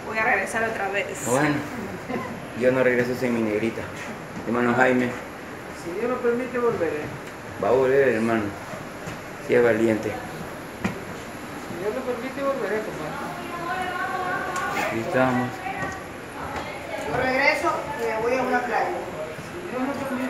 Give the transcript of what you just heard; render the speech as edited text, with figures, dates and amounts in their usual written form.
voy a regresar otra vez. Bueno, yo no regreso sin mi negrita. Hermano Jaime. Si Dios lo permite, volveré. Va a volver, hermano. Si es valiente. Si Dios lo permite, volveré, compadre. Aquí estamos. Yo regreso y me voy a una playa. Si Dios lo permite.